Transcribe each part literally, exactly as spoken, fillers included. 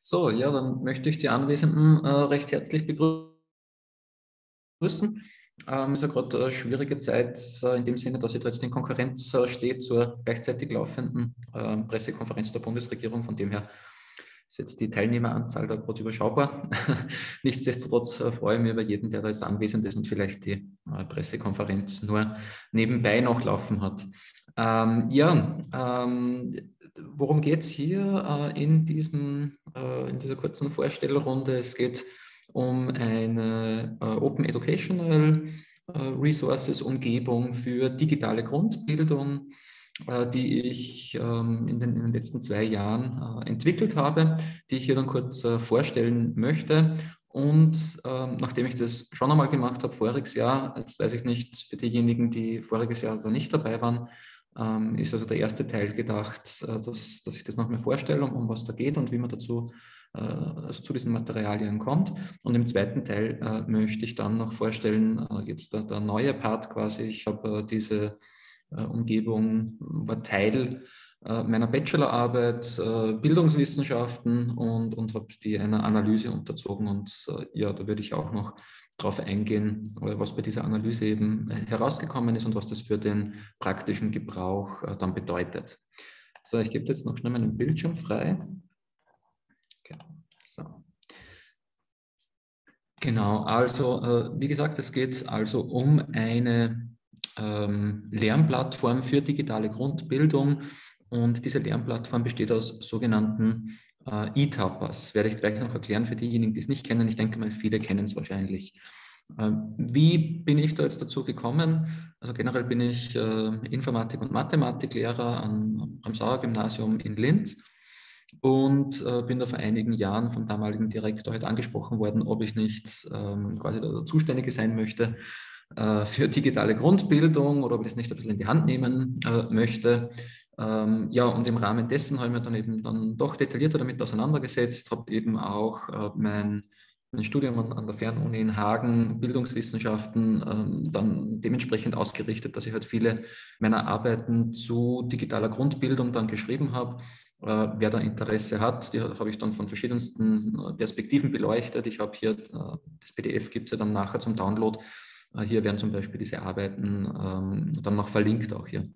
So, ja, dann möchte ich die Anwesenden äh, recht herzlich begrüßen. Ähm, ist ja gerade eine schwierige Zeit äh, in dem Sinne, dass sie da jetzt in Konkurrenz äh, steht zur gleichzeitig laufenden äh, Pressekonferenz der Bundesregierung. Von dem her ist jetzt die Teilnehmeranzahl da gerade überschaubar. Nichtsdestotrotz äh, freue ich mich über jeden, der da jetzt anwesend ist und vielleicht die äh, Pressekonferenz nur nebenbei noch laufen hat. Ähm, ja, ähm, worum geht es hier äh, in, diesem, äh, in dieser kurzen Vorstellrunde? Es geht um eine äh, Open Educational äh, Resources Umgebung für digitale Grundbildung, äh, die ich ähm, in, den, in den letzten zwei Jahren äh, entwickelt habe, die ich hier dann kurz äh, vorstellen möchte. Und ähm, nachdem ich das schon einmal gemacht habe, voriges Jahr, jetzt weiß ich nicht, für diejenigen, die voriges Jahr also nicht dabei waren, ähm, ist also der erste Teil gedacht, äh, dass, dass ich das nochmal vorstelle, um, um was da geht und wie man dazu äh, also zu diesen Materialien kommt. Und im zweiten Teil äh, möchte ich dann noch vorstellen, äh, jetzt der, der neue Part quasi, ich habe äh, diese äh, Umgebung, war Teil äh, meiner Bachelorarbeit, äh, Bildungswissenschaften und, und habe die einer Analyse unterzogen. Und äh, ja, da würde ich auch noch darauf eingehen, was bei dieser Analyse eben herausgekommen ist und was das für den praktischen Gebrauch äh, dann bedeutet. So, ich gebe jetzt noch schnell meinen Bildschirm frei. Genau. So. Genau, also äh, wie gesagt, es geht also um eine ähm, Lernplattform für digitale Grundbildung und diese Lernplattform besteht aus sogenannten äh, E-Tappers. Werde ich gleich noch erklären für diejenigen, die es nicht kennen. Ich denke mal, viele kennen es wahrscheinlich. Ähm, wie bin ich da jetzt dazu gekommen? Also generell bin ich äh, Informatik- und Mathematiklehrer am, am Sauer-Gymnasium in Linz und äh, bin da vor einigen Jahren vom damaligen Direktor halt angesprochen worden, ob ich nicht ähm, quasi der Zuständige sein möchte äh, für digitale Grundbildung oder ob ich das nicht ein bisschen in die Hand nehmen äh, möchte. Ähm, ja, und im Rahmen dessen habe ich mich dann eben dann doch detaillierter damit auseinandergesetzt, habe eben auch äh, mein mein Studium an, an der Fernuni in Hagen, Bildungswissenschaften, ähm, dann dementsprechend ausgerichtet, dass ich halt viele meiner Arbeiten zu digitaler Grundbildung dann geschrieben habe. Äh, wer da Interesse hat, die habe ich dann von verschiedensten Perspektiven beleuchtet. Ich habe hier, äh, das P D F gibt es ja dann nachher zum Download. Äh, hier werden zum Beispiel diese Arbeiten ähm, dann noch verlinkt auch hier.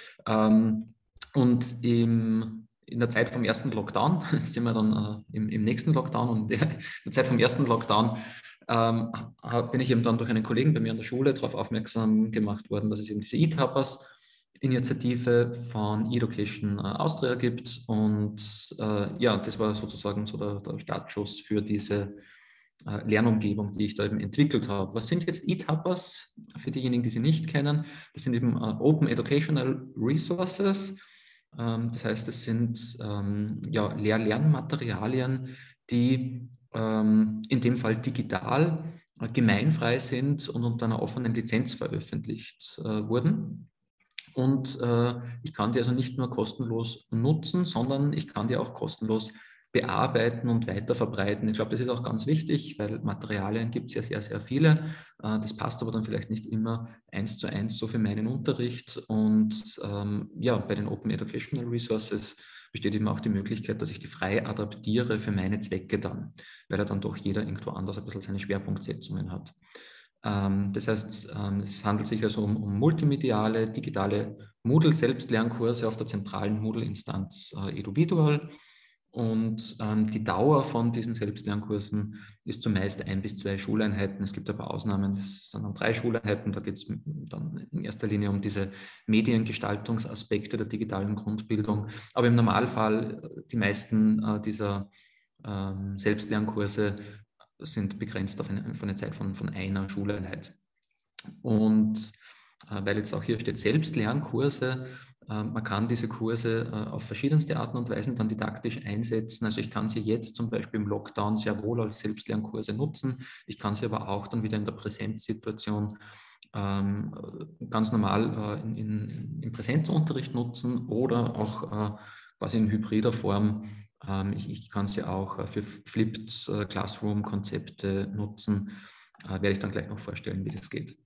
Ähm, und im, in der Zeit vom ersten Lockdown, jetzt sind wir dann äh, im, im nächsten Lockdown und in der Zeit vom ersten Lockdown ähm, bin ich eben dann durch einen Kollegen bei mir an der Schule darauf aufmerksam gemacht worden, dass es eben diese E-Tappers Initiative von Education Austria gibt. Und äh, ja, das war sozusagen so der, der Startschuss für diese äh, Lernumgebung, die ich da eben entwickelt habe. Was sind jetzt E-Tappers? Für diejenigen, die sie nicht kennen, das sind eben äh, Open Educational Resources. Ähm, das heißt, es sind ähm, ja, Lehr-Lernmaterialien, die ähm, in dem Fall digital äh, gemeinfrei sind und unter einer offenen Lizenz veröffentlicht äh, wurden. Und äh, ich kann die also nicht nur kostenlos nutzen, sondern ich kann die auch kostenlos bearbeiten und weiterverbreiten. Ich glaube, das ist auch ganz wichtig, weil Materialien gibt es ja sehr, sehr viele. Äh, das passt aber dann vielleicht nicht immer eins zu eins so für meinen Unterricht. Und ähm, ja, bei den Open Educational Resources besteht eben auch die Möglichkeit, dass ich die frei adaptiere für meine Zwecke dann, weil ja dann doch jeder irgendwo anders ein bisschen seine Schwerpunktsetzungen hat. Das heißt, es handelt sich also um, um multimediale, digitale Moodle-Selbstlernkurse auf der zentralen Moodle-Instanz äh, Eduvidual. Und ähm, die Dauer von diesen Selbstlernkursen ist zumeist ein bis zwei Schuleinheiten. Es gibt aber Ausnahmen, das sind dann drei Schuleinheiten. Da geht es dann in erster Linie um diese Mediengestaltungsaspekte der digitalen Grundbildung. Aber im Normalfall, die meisten äh, dieser ähm, Selbstlernkurse sind begrenzt auf eine, auf eine Zeit von, von einer Schuleinheit. Und äh, weil jetzt auch hier steht Selbstlernkurse, äh, man kann diese Kurse äh, auf verschiedenste Arten und Weisen dann didaktisch einsetzen. Also ich kann sie jetzt zum Beispiel im Lockdown sehr wohl als Selbstlernkurse nutzen. Ich kann sie aber auch dann wieder in der Präsenzsituation ähm, ganz normal äh, in, in, im Präsenzunterricht nutzen oder auch äh, quasi in hybrider Form. Ähm, ich, ich kann sie auch für Flipped äh, Classroom-Konzepte nutzen. Äh, werde ich dann gleich noch vorstellen, wie das geht.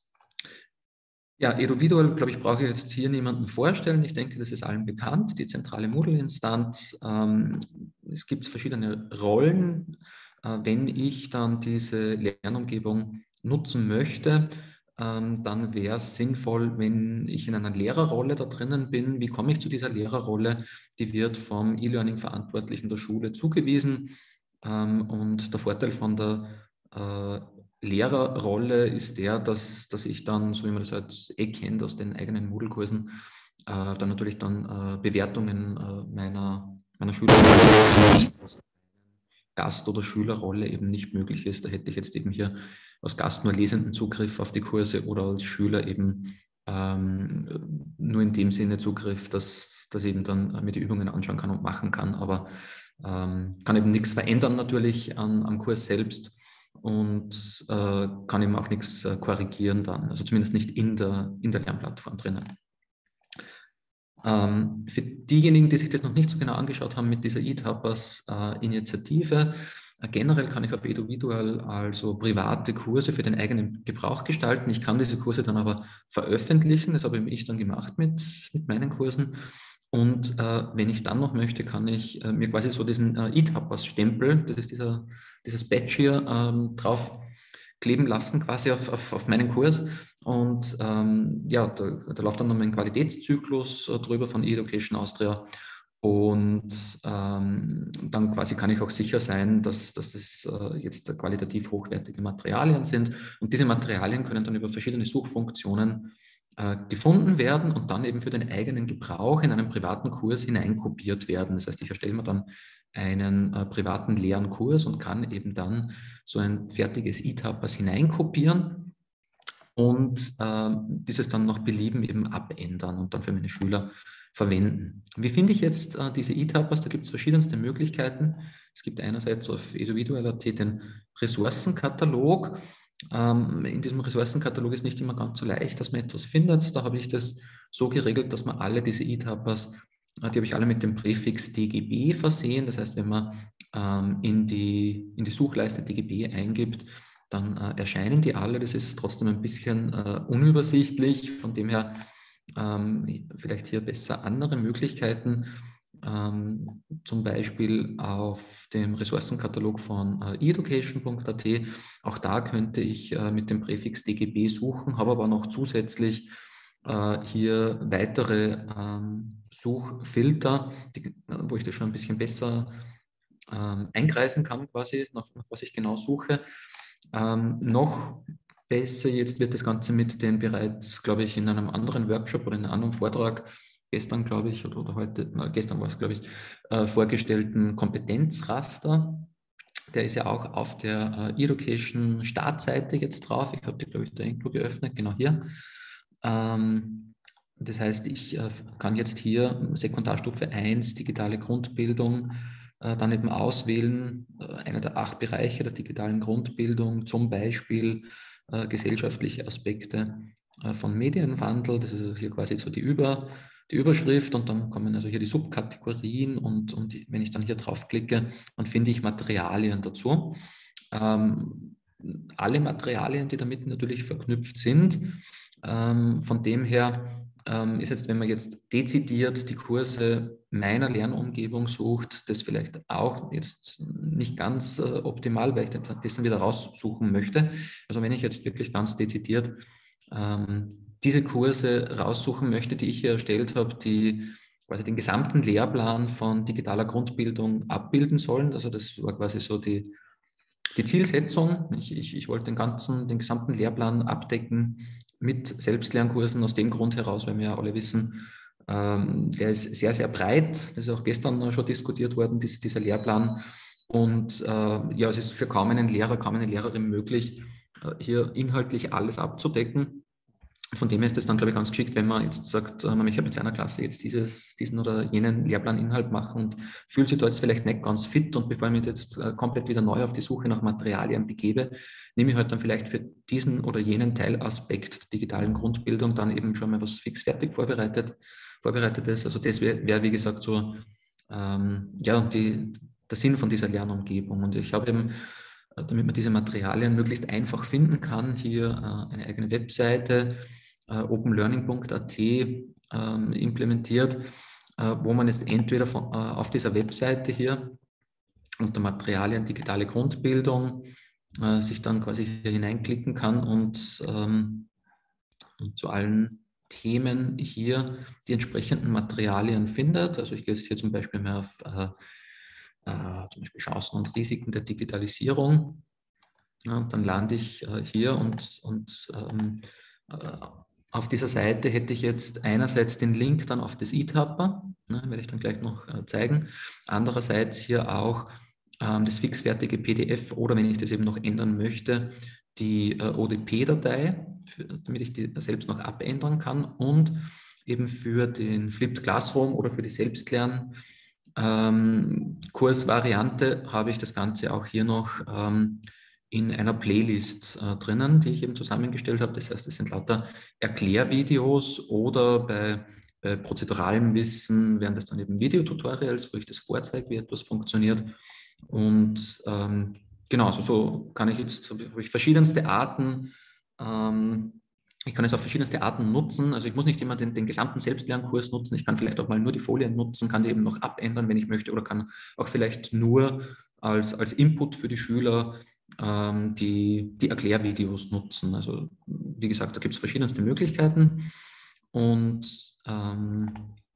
Ja, Eduvidual, glaube ich, brauche ich jetzt hier niemanden vorstellen. Ich denke, das ist allen bekannt, die zentrale Moodle-Instanz. Ähm, es gibt verschiedene Rollen. Äh, wenn ich dann diese Lernumgebung nutzen möchte, ähm, dann wäre es sinnvoll, wenn ich in einer Lehrerrolle da drinnen bin. Wie komme ich zu dieser Lehrerrolle? Die wird vom E-Learning-Verantwortlichen der Schule zugewiesen. Ähm, und der Vorteil von der äh, Lehrerrolle ist der, dass, dass ich dann, so wie man das halt eh kennt aus den eigenen Moodle-Kursen, äh, dann natürlich dann äh, Bewertungen äh, meiner, meiner Schüler Gast- oder Schülerrolle eben nicht möglich ist. Da hätte ich jetzt eben hier als Gast nur lesenden Zugriff auf die Kurse oder als Schüler eben ähm, nur in dem Sinne Zugriff, dass, dass ich eben dann mir die Übungen anschauen kann und machen kann, aber ähm, kann eben nichts verändern natürlich an, am Kurs selbst und äh, kann eben auch nichts äh, korrigieren dann, also zumindest nicht in der, in der Lernplattform drinnen. Ähm, für diejenigen, die sich das noch nicht so genau angeschaut haben mit dieser eTappers-Initiative, äh, generell kann ich auf Eduvidual also private Kurse für den eigenen Gebrauch gestalten. Ich kann diese Kurse dann aber veröffentlichen. Das habe ich dann gemacht mit, mit meinen Kursen. Und äh, wenn ich dann noch möchte, kann ich äh, mir quasi so diesen äh, eTappers-Stempel, das ist dieser, dieses Badge hier, ähm, drauf kleben lassen, quasi auf, auf, auf meinen Kurs. Und ähm, ja, da, da läuft dann noch mein Qualitätszyklus äh, drüber von eEducation Austria. Und ähm, dann quasi kann ich auch sicher sein, dass, dass das äh, jetzt qualitativ hochwertige Materialien sind. Und diese Materialien können dann über verschiedene Suchfunktionen äh, gefunden werden und dann eben für den eigenen Gebrauch in einen privaten Kurs hineinkopiert werden. Das heißt, ich erstelle mir dann einen äh, privaten leeren Kurs und kann eben dann so ein fertiges eTappers hineinkopieren und äh, dieses dann nach Belieben eben abändern und dann für meine Schüler verwenden. Wie finde ich jetzt äh, diese eTappers? Da gibt es verschiedenste Möglichkeiten. Es gibt einerseits auf eduvidual punkt at den Ressourcenkatalog. Ähm, in diesem Ressourcenkatalog ist nicht immer ganz so leicht, dass man etwas findet. Da habe ich das so geregelt, dass man alle diese eTappers, äh, die habe ich alle mit dem Präfix D G B versehen. Das heißt, wenn man ähm, in, die, in die Suchleiste D G B eingibt, dann äh, erscheinen die alle. Das ist trotzdem ein bisschen äh, unübersichtlich. Von dem her ähm, vielleicht hier besser andere Möglichkeiten. Ähm, zum Beispiel auf dem Ressourcenkatalog von äh, education punkt at. Auch da könnte ich äh, mit dem Präfix D G B suchen, habe aber noch zusätzlich äh, hier weitere ähm, Suchfilter, die, wo ich das schon ein bisschen besser ähm, einkreisen kann, quasi, nach, nach was ich genau suche. Ähm, noch besser jetzt wird das Ganze mit den bereits, glaube ich, in einem anderen Workshop oder in einem anderen Vortrag, gestern, glaube ich, oder, oder heute, na, gestern war es, glaube ich, äh, vorgestellten Kompetenzraster. Der ist ja auch auf der äh, eEducation Startseite jetzt drauf. Ich habe die, glaube ich, da irgendwo geöffnet, genau hier. Ähm, das heißt, ich äh, kann jetzt hier Sekundarstufe eins, digitale Grundbildung, äh, dann eben auswählen, äh, einer der acht Bereiche der digitalen Grundbildung, zum Beispiel äh, gesellschaftliche Aspekte äh, von Medienwandel. Das ist also hier quasi so die, Über, die Überschrift und dann kommen also hier die Subkategorien und, und die, wenn ich dann hier draufklicke, dann finde ich Materialien dazu. Ähm, alle Materialien, die damit natürlich verknüpft sind. Ähm, von dem her ähm, ist jetzt, wenn man jetzt dezidiert die Kurse meiner Lernumgebung sucht, das vielleicht auch jetzt nicht ganz äh, optimal, weil ich das dann wieder raussuchen möchte. Also wenn ich jetzt wirklich ganz dezidiert ähm, diese Kurse raussuchen möchte, die ich hier erstellt habe, die quasi den gesamten Lehrplan von digitaler Grundbildung abbilden sollen. Also das war quasi so die, die Zielsetzung. Ich, ich, ich wollte den ganzen, den gesamten Lehrplan abdecken mit Selbstlernkursen aus dem Grund heraus, weil wir ja alle wissen, ähm, der ist sehr, sehr breit. Das ist auch gestern schon diskutiert worden, dies, dieser Lehrplan. Und äh, ja, es ist für kaum einen Lehrer, kaum eine Lehrerin möglich, äh, hier inhaltlich alles abzudecken. Von dem her ist es dann, glaube ich, ganz geschickt, wenn man jetzt sagt, man möchte mit seiner Klasse jetzt dieses, diesen oder jenen Lehrplaninhalt machen und fühlt sich da jetzt vielleicht nicht ganz fit und bevor ich mich jetzt komplett wieder neu auf die Suche nach Materialien begebe, nehme ich halt dann vielleicht für diesen oder jenen Teilaspekt der digitalen Grundbildung dann eben schon mal was fix fertig vorbereitet, vorbereitetes. Also das wäre, wär, wie gesagt, so ähm, ja, die, der Sinn von dieser Lernumgebung. Und ich habe eben, damit man diese Materialien möglichst einfach finden kann, hier äh, eine eigene Webseite, open learning punkt at ähm, implementiert, äh, wo man jetzt entweder von, äh, auf dieser Webseite hier unter Materialien digitale Grundbildung äh, sich dann quasi hier hineinklicken kann und, ähm, und zu allen Themen hier die entsprechenden Materialien findet. Also ich gehe jetzt hier zum Beispiel mal auf äh, äh, zum Beispiel Chancen und Risiken der Digitalisierung. Ja, und dann lande ich äh, hier und, und ähm, äh, auf dieser Seite hätte ich jetzt einerseits den Link dann auf das eTapper, ne, werde ich dann gleich noch äh, zeigen. Andererseits hier auch ähm, das fixfertige P D F oder wenn ich das eben noch ändern möchte, die äh, O D P-Datei, damit ich die selbst noch abändern kann und eben für den Flipped Classroom oder für die Selbstlern ähm, Kursvariante habe ich das Ganze auch hier noch ähm, in einer Playlist äh, drinnen, die ich eben zusammengestellt habe. Das heißt, es sind lauter Erklärvideos oder bei, bei prozeduralem Wissen wären das dann eben Videotutorials, wo ich das vorzeige, wie etwas funktioniert. Und ähm, genau, also so kann ich jetzt, habe ich verschiedenste Arten, ähm, ich kann es auf verschiedenste Arten nutzen. Also ich muss nicht immer den, den gesamten Selbstlernkurs nutzen. Ich kann vielleicht auch mal nur die Folien nutzen, kann die eben noch abändern, wenn ich möchte, oder kann auch vielleicht nur als, als Input für die Schüler ähm, die, die Erklärvideos nutzen. Also wie gesagt, da gibt es verschiedenste Möglichkeiten. Und ähm,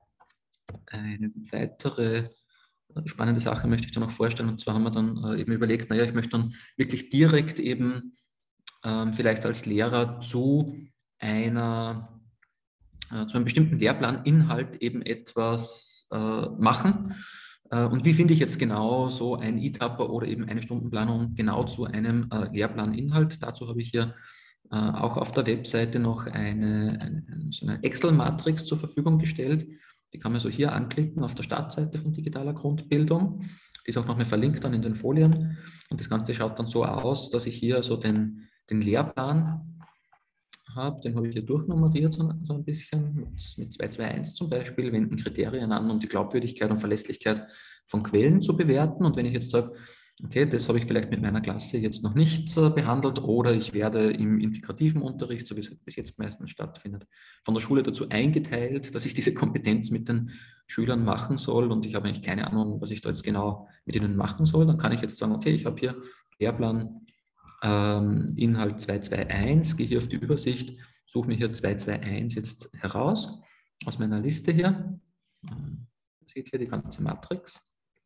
eine weitere spannende Sache möchte ich dir noch vorstellen. Und zwar haben wir dann äh, eben überlegt, naja, ich möchte dann wirklich direkt eben ähm, vielleicht als Lehrer zu einer, äh, zu einem bestimmten Lehrplaninhalt eben etwas äh, machen. Äh, und wie finde ich jetzt genau so ein eTapper oder eben eine Stundenplanung genau zu einem äh, Lehrplaninhalt? Dazu habe ich hier äh, auch auf der Webseite noch eine, eine, so eine Excel-Matrix zur Verfügung gestellt. Die kann man so hier anklicken auf der Startseite von digitaler Grundbildung. Die ist auch noch mal verlinkt dann in den Folien. Und das Ganze schaut dann so aus, dass ich hier so den, den Lehrplan habe, den habe ich hier durchnummeriert so, so ein bisschen mit, mit zwei zwei eins zum Beispiel, wenden Kriterien an, um die Glaubwürdigkeit und Verlässlichkeit von Quellen zu bewerten. Und wenn ich jetzt sage, okay, das habe ich vielleicht mit meiner Klasse jetzt noch nicht äh, behandelt oder ich werde im integrativen Unterricht, so wie es bis jetzt meistens stattfindet, von der Schule dazu eingeteilt, dass ich diese Kompetenz mit den Schülern machen soll und ich habe eigentlich keine Ahnung, was ich da jetzt genau mit ihnen machen soll, dann kann ich jetzt sagen, okay, ich habe hier Lehrplan ähm, Inhalt zwei zwei eins, gehe hier auf die Übersicht, suche mir hier zwei zwei eins jetzt heraus aus meiner Liste hier. Man sieht hier die ganze Matrix.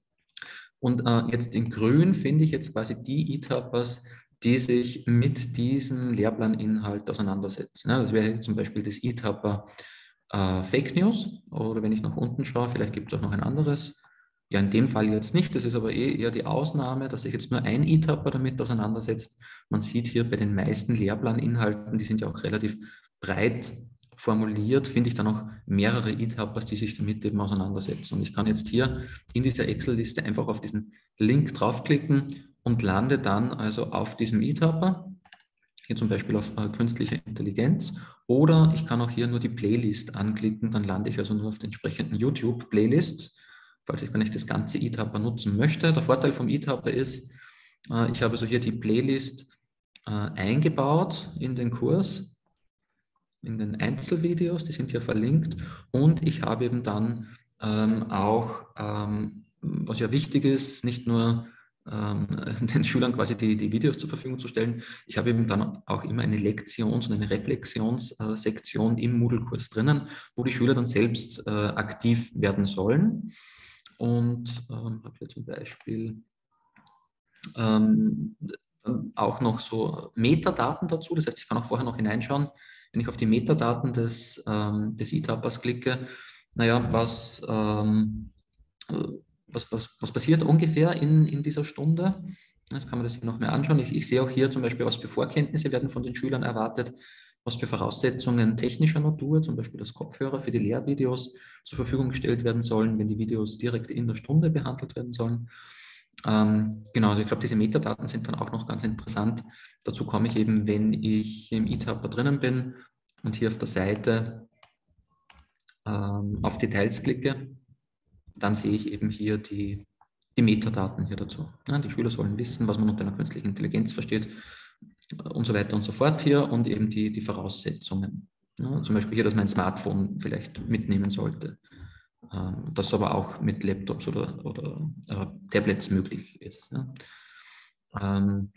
Und äh, jetzt in grün finde ich jetzt quasi die eTappers, die sich mit diesem Lehrplaninhalt auseinandersetzen. Ja, das wäre hier zum Beispiel das eTapper äh, Fake News oder wenn ich nach unten schaue, vielleicht gibt es auch noch ein anderes. Ja, in dem Fall jetzt nicht, das ist aber eh eher die Ausnahme, dass sich jetzt nur ein eTapper damit auseinandersetzt. Man sieht hier bei den meisten Lehrplaninhalten, die sind ja auch relativ breit formuliert, finde ich dann auch mehrere eTappers, die sich damit eben auseinandersetzen. Und ich kann jetzt hier in dieser Excel-Liste einfach auf diesen Link draufklicken und lande dann also auf diesem eTapper, hier zum Beispiel auf äh, künstliche Intelligenz, oder ich kann auch hier nur die Playlist anklicken, dann lande ich also nur auf den entsprechenden YouTube-Playlists, falls ich, wenn ich das ganze eTapper nutzen möchte. Der Vorteil vom eTapper ist, äh, ich habe so hier die Playlist äh, eingebaut in den Kurs, in den Einzelvideos, die sind hier verlinkt, und ich habe eben dann ähm, auch, ähm, was ja wichtig ist, nicht nur ähm, den Schülern quasi die, die Videos zur Verfügung zu stellen, ich habe eben dann auch immer eine Lektions- und eine Reflexionssektion im Moodle-Kurs drinnen, wo die Schüler dann selbst äh, aktiv werden sollen. Und ähm, habe hier zum Beispiel ähm, dann auch noch so Metadaten dazu. Das heißt, ich kann auch vorher noch hineinschauen, wenn ich auf die Metadaten des, ähm, des eTappers klicke, naja, was, ähm, was, was, was passiert ungefähr in, in dieser Stunde? Jetzt kann man das hier noch mehr anschauen. Ich, ich sehe auch hier zum Beispiel, was für Vorkenntnisse werden von den Schülern erwartet, was für Voraussetzungen technischer Natur, zum Beispiel das Kopfhörer für die Lehrvideos zur Verfügung gestellt werden sollen, wenn die Videos direkt in der Stunde behandelt werden sollen. Ähm, genau, also ich glaube, diese Metadaten sind dann auch noch ganz interessant. Dazu komme ich eben, wenn ich im eTapper drinnen bin und hier auf der Seite ähm, auf Details klicke, dann sehe ich eben hier die, die Metadaten hier dazu. Ja, die Schüler sollen wissen, was man unter einer künstlichen Intelligenz versteht und so weiter und so fort hier und eben die, die Voraussetzungen. Ja, zum Beispiel hier, dass man ein Smartphone vielleicht mitnehmen sollte. ähm, das aber auch mit Laptops oder, oder äh, Tablets möglich ist. Ja. Ähm,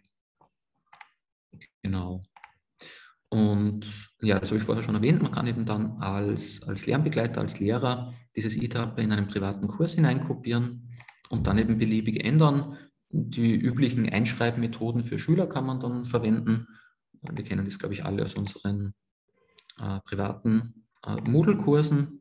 genau. Und ja, das habe ich vorher schon erwähnt, man kann eben dann als, als Lernbegleiter, als Lehrer dieses E TAP in einen privaten Kurs hineinkopieren und dann eben beliebig ändern. Die üblichen Einschreibmethoden für Schüler kann man dann verwenden. Wir kennen das, glaube ich, alle aus unseren äh, privaten äh, Moodle-Kursen.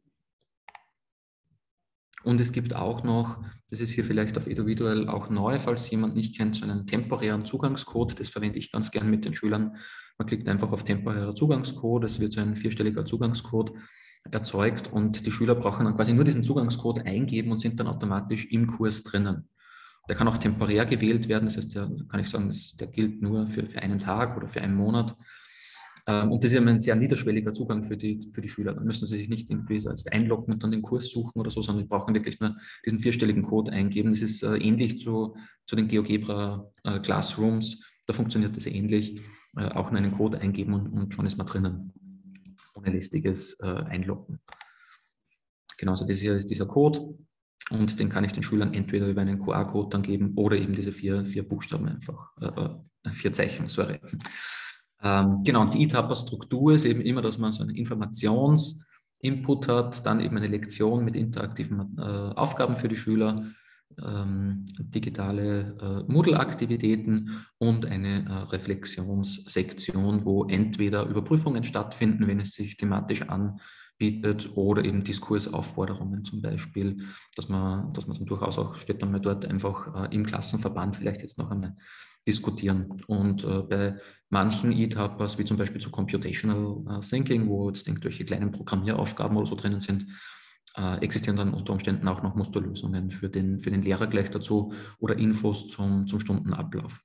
Und es gibt auch noch, das ist hier vielleicht auf Eduviduell auch neu, falls jemand nicht kennt, so einen temporären Zugangscode. Das verwende ich ganz gern mit den Schülern. Man klickt einfach auf temporärer Zugangscode, es wird so ein vierstelliger Zugangscode erzeugt und die Schüler brauchen dann quasi nur diesen Zugangscode eingeben und sind dann automatisch im Kurs drinnen. Der kann auch temporär gewählt werden, das heißt, der kann ich sagen, der gilt nur für, für einen Tag oder für einen Monat. Und das ist ein sehr niederschwelliger Zugang für die, für die Schüler. Dann müssen sie sich nicht irgendwie jetzt einloggen und dann den Kurs suchen oder so, sondern die brauchen wirklich nur diesen vierstelligen Code eingeben. Das ist äh, ähnlich zu, zu den GeoGebra äh, Classrooms. Da funktioniert das ähnlich. Äh, auch nur einen Code eingeben und, und schon ist man drinnen. Ohne lästiges äh, Einloggen. Genauso das hier ist dieser Code. Und den kann ich den Schülern entweder über einen Q R-Code dann geben oder eben diese vier, vier Buchstaben einfach, äh, vier Zeichen, sorry. Ähm, genau, und die E TAPA-Struktur ist eben immer, dass man so einen Informationsinput hat, dann eben eine Lektion mit interaktiven äh, Aufgaben für die Schüler, ähm, digitale äh, Moodle-Aktivitäten und eine äh, Reflexionssektion, wo entweder Überprüfungen stattfinden, wenn es sich thematisch anbietet, oder eben Diskursaufforderungen zum Beispiel, dass man, dass man dann durchaus auch, steht dann mal dort einfach äh, im Klassenverband vielleicht jetzt noch einmal diskutieren. Und äh, bei manchen E TAPAs, wie zum Beispiel zu Computational äh, Thinking, wo jetzt irgendwelche kleinen Programmieraufgaben oder so drinnen sind, äh, existieren dann unter Umständen auch noch Musterlösungen für den, für den Lehrer gleich dazu oder Infos zum, zum Stundenablauf.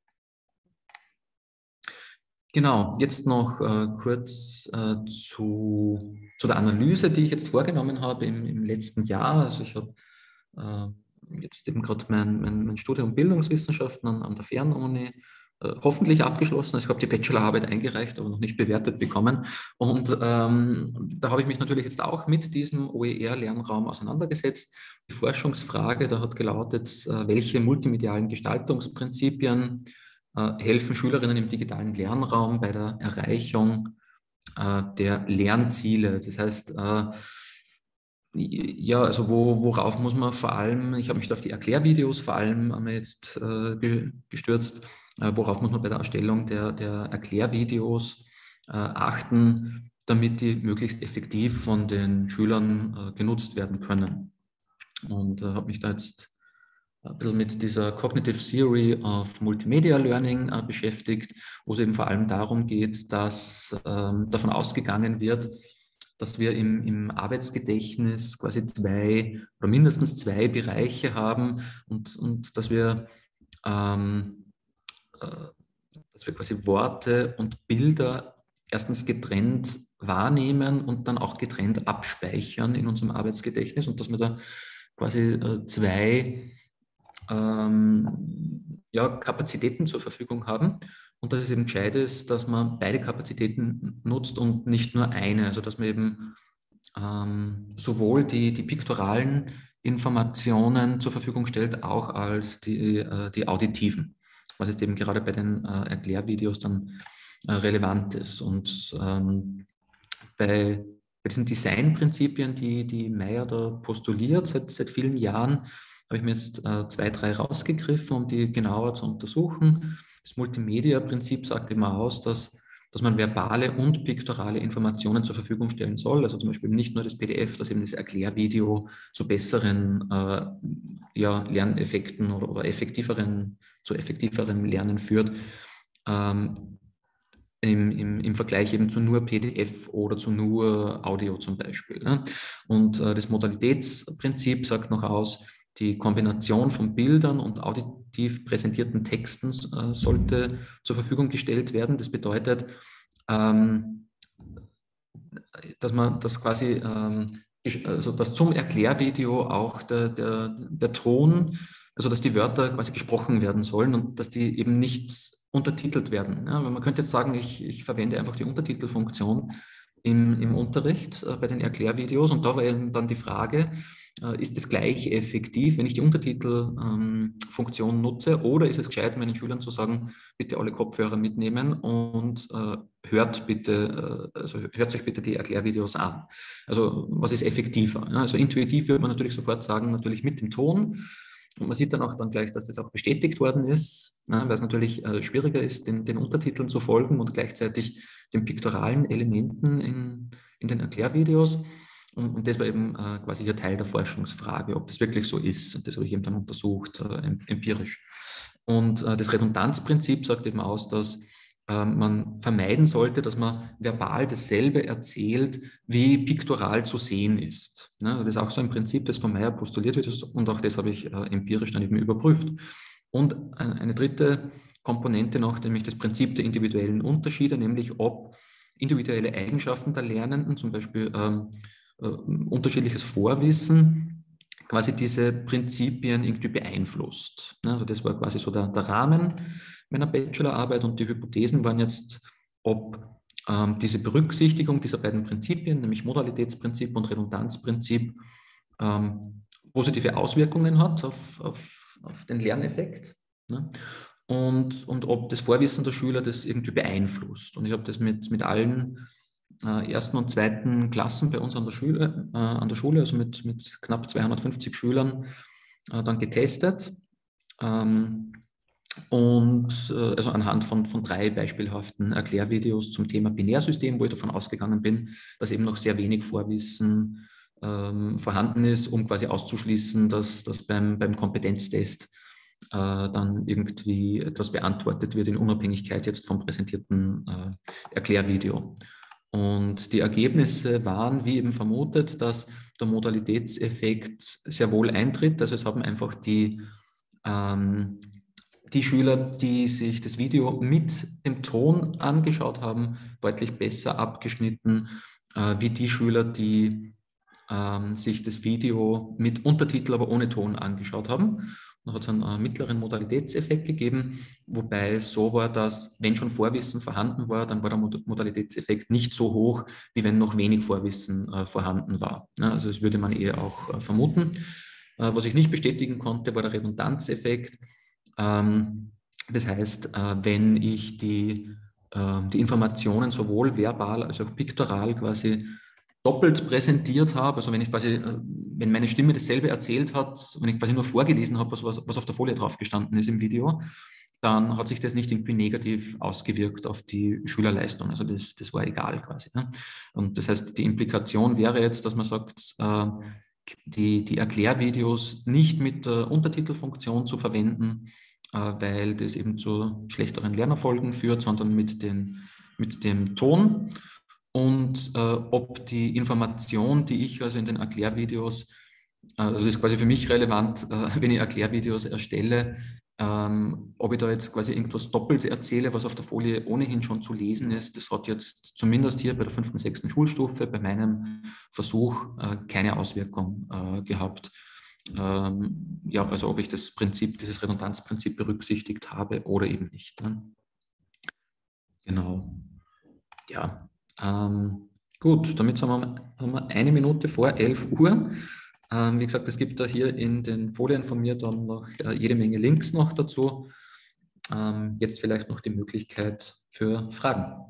Genau, jetzt noch äh, kurz äh, zu, zu der Analyse, die ich jetzt vorgenommen habe im, im letzten Jahr. Also ich habe äh, jetzt eben gerade mein, mein, mein Studium Bildungswissenschaften an, an der Fernuni äh, hoffentlich abgeschlossen. Also ich habe die Bachelorarbeit eingereicht, aber noch nicht bewertet bekommen. Und ähm, da habe ich mich natürlich jetzt auch mit diesem O E R-Lernraum auseinandergesetzt. Die Forschungsfrage, da hat gelautet, äh, welche multimedialen Gestaltungsprinzipien helfen Schülerinnen im digitalen Lernraum bei der Erreichung äh, der Lernziele. Das heißt, äh, ja, also wo, worauf muss man vor allem, ich habe mich da auf die Erklärvideos vor allem einmal jetzt äh, gestürzt, äh, worauf muss man bei der Erstellung der, der Erklärvideos äh, achten, damit die möglichst effektiv von den Schülern äh, genutzt werden können. Und äh, habe mich da jetzt ein bisschen mit dieser Cognitive Theory of Multimedia Learning äh, beschäftigt, wo es eben vor allem darum geht, dass ähm, davon ausgegangen wird, dass wir im, im Arbeitsgedächtnis quasi zwei oder mindestens zwei Bereiche haben und, und dass wir, ähm, äh, dass wir quasi Worte und Bilder erstens getrennt wahrnehmen und dann auch getrennt abspeichern in unserem Arbeitsgedächtnis und dass wir da quasi äh, zwei ähm, ja, Kapazitäten zur Verfügung haben und dass es eben gescheit ist, dass man beide Kapazitäten nutzt und nicht nur eine, also dass man eben ähm, sowohl die, die piktoralen Informationen zur Verfügung stellt, auch als die, äh, die auditiven, was jetzt eben gerade bei den äh, Erklärvideos dann äh, relevant ist. Und ähm, bei, bei diesen Designprinzipien, die, die Meyer da postuliert seit, seit vielen Jahren, habe ich mir jetzt äh, zwei, drei rausgegriffen, um die genauer zu untersuchen. Das Multimedia-Prinzip sagt immer aus, dass, dass man verbale und piktorale Informationen zur Verfügung stellen soll. Also zum Beispiel nicht nur das P D F, das eben das Erklärvideo zu besseren äh, ja, Lerneffekten oder, oder effektiveren, zu effektiverem Lernen führt. Ähm, im, im, im Vergleich eben zu nur P D F oder zu nur Audio zum Beispiel. Ne? Und äh, das Modalitätsprinzip sagt noch aus, die Kombination von Bildern und auditiv präsentierten Texten äh, sollte zur Verfügung gestellt werden. Das bedeutet, ähm, dass man das quasi, ähm, also dass zum Erklärvideo auch der, der, der Ton, also dass die Wörter quasi gesprochen werden sollen und dass die eben nicht untertitelt werden. Ja, man könnte jetzt sagen, ich, ich verwende einfach die Untertitelfunktion im, im Unterricht äh, bei den Erklärvideos und da war eben dann die Frage, Äh, ist es gleich effektiv, wenn ich die Untertitelfunktion ähm, nutze, oder ist es gescheit, meinen Schülern zu sagen, bitte alle Kopfhörer mitnehmen und äh, hört bitte, äh, also hört euch bitte die Erklärvideos an. Also was ist effektiver? Ja, also intuitiv würde man natürlich sofort sagen, natürlich mit dem Ton. Und man sieht dann auch dann gleich, dass das auch bestätigt worden ist, ja, weil es natürlich äh, schwieriger ist, den, den Untertiteln zu folgen und gleichzeitig den piktoralen Elementen in, in den Erklärvideos. Und, und das war eben äh, quasi hier Teil der Forschungsfrage, ob das wirklich so ist. Und das habe ich eben dann untersucht, äh, empirisch. Und äh, das Redundanzprinzip sagt eben aus, dass äh, man vermeiden sollte, dass man verbal dasselbe erzählt, wie piktoral zu sehen ist. Ne? Das ist auch so ein Prinzip, das von Meyer postuliert wird, und auch das habe ich äh, empirisch dann eben überprüft. Und eine, eine dritte Komponente noch, nämlich das Prinzip der individuellen Unterschiede, nämlich ob individuelle Eigenschaften der Lernenden, zum Beispiel ähm, äh, unterschiedliches Vorwissen, quasi diese Prinzipien irgendwie beeinflusst. Ne? Also das war quasi so der, der Rahmen meiner Bachelorarbeit, und die Hypothesen waren jetzt, ob ähm, diese Berücksichtigung dieser beiden Prinzipien, nämlich Modalitätsprinzip und Redundanzprinzip, ähm, positive Auswirkungen hat auf, auf, auf den Lerneffekt. Ne? Und, und ob das Vorwissen der Schüler das irgendwie beeinflusst. Und ich habe das mit, mit allen äh, ersten und zweiten Klassen bei uns an der Schule, äh, an der Schule also mit, mit knapp zweihundertfünfzig Schülern, äh, dann getestet. Ähm, und äh, also anhand von, von drei beispielhaften Erklärvideos zum Thema Binärsystem, wo ich davon ausgegangen bin, dass eben noch sehr wenig Vorwissen ähm, vorhanden ist, um quasi auszuschließen, dass, dass beim, beim Kompetenztest äh, dann irgendwie etwas beantwortet wird in Unabhängigkeit jetzt vom präsentierten äh, Erklärvideo. Und die Ergebnisse waren, wie eben vermutet, dass der Modalitätseffekt sehr wohl eintritt. Also es haben einfach die, ähm, die Schüler, die sich das Video mit dem Ton angeschaut haben, deutlich besser abgeschnitten, äh, wie die Schüler, die ähm, sich das Video mit Untertitel, aber ohne Ton angeschaut haben. Da hat es einen äh, mittleren Modalitätseffekt gegeben, wobei es so war, dass, wenn schon Vorwissen vorhanden war, dann war der Modalitätseffekt nicht so hoch, wie wenn noch wenig Vorwissen äh, vorhanden war. Ja, also das würde man eher auch äh, vermuten. Äh, was ich nicht bestätigen konnte, war der Redundanzeffekt. Ähm, das heißt, äh, wenn ich die, äh, die Informationen sowohl verbal als auch piktoral quasi doppelt präsentiert habe, also wenn ich quasi, äh, wenn meine Stimme dasselbe erzählt hat, wenn ich quasi nur vorgelesen habe, was, was, was auf der Folie drauf gestanden ist im Video, dann hat sich das nicht irgendwie negativ ausgewirkt auf die Schülerleistung. Also das, das war egal quasi. Ne? Und das heißt, die Implikation wäre jetzt, dass man sagt, äh, die, die Erklärvideos nicht mit der Untertitelfunktion zu verwenden, äh, weil das eben zu schlechteren Lernerfolgen führt, sondern mit, den, mit dem Ton. Und äh, ob die Information, die ich also in den Erklärvideos, äh, also das ist quasi für mich relevant, äh, wenn ich Erklärvideos erstelle, ähm, ob ich da jetzt quasi irgendwas doppelt erzähle, was auf der Folie ohnehin schon zu lesen ist. Das hat jetzt zumindest hier bei der fünften, sechsten Schulstufe bei meinem Versuch äh, keine Auswirkung äh, gehabt. Ähm, ja, also ob ich das Prinzip, dieses Redundanzprinzip berücksichtigt habe oder eben nicht. Ne? Genau. Ja, ähm, gut, damit haben wir, haben wir eine Minute vor elf Uhr. Ähm, wie gesagt, es gibt da hier in den Folien von mir dann noch äh, jede Menge Links noch dazu. Ähm, jetzt vielleicht noch die Möglichkeit für Fragen.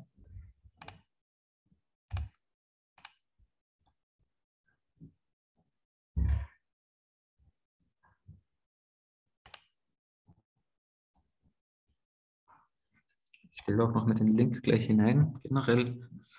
Ich stelle auch noch mit den Link gleich hinein, generell.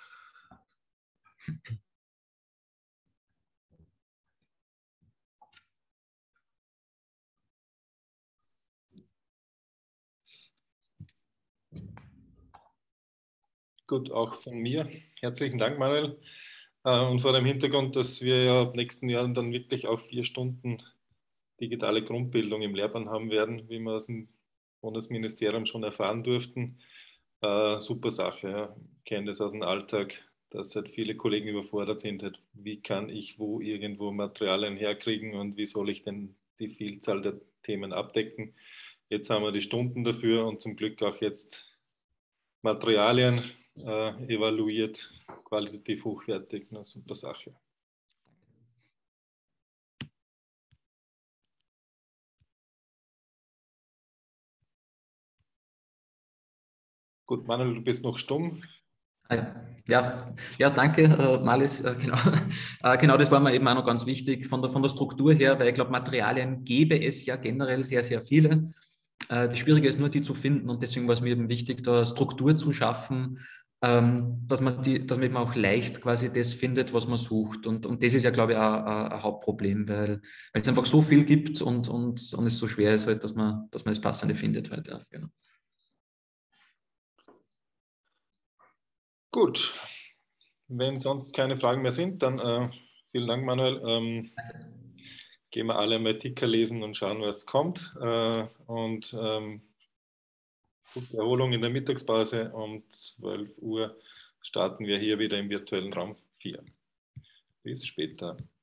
Gut, auch von mir. Herzlichen Dank, Manuel. Und vor dem Hintergrund, dass wir ja ab nächsten Jahr dann wirklich auch vier Stunden digitale Grundbildung im Lehrplan haben werden, wie wir aus dem Bundesministerium schon erfahren durften. Äh, super Sache. Ja. Ich kenne das aus dem Alltag, dass halt viele Kollegen überfordert sind. Halt, wie kann ich wo irgendwo Materialien herkriegen und wie soll ich denn die Vielzahl der Themen abdecken? Jetzt haben wir die Stunden dafür und zum Glück auch jetzt Materialien äh, evaluiert, qualitativ hochwertig. Eine super Sache. Gut, Manuel, du bist noch stumm. Ja, ja, danke, äh, Marlies. Äh, genau. Äh, genau, das war mir eben auch noch ganz wichtig von der, von der Struktur her, weil ich glaube, Materialien gäbe es ja generell sehr, sehr viele. Äh, das Schwierige ist nur, die zu finden, und deswegen war es mir eben wichtig, da Struktur zu schaffen, ähm, dass man die, dass man eben auch leicht quasi das findet, was man sucht. Und, und das ist ja, glaube ich, auch, auch ein Hauptproblem, weil, weil es einfach so viel gibt und, und, und es so schwer ist, halt, dass man, dass man das Passende findet. Halt, ja, genau. Gut, wenn sonst keine Fragen mehr sind, dann äh, vielen Dank, Manuel. Ähm, gehen wir alle mal Ticker lesen und schauen, was kommt. Äh, und ähm, gute Erholung in der Mittagspause. Um zwölf Uhr starten wir hier wieder im virtuellen Raum vier. Bis später.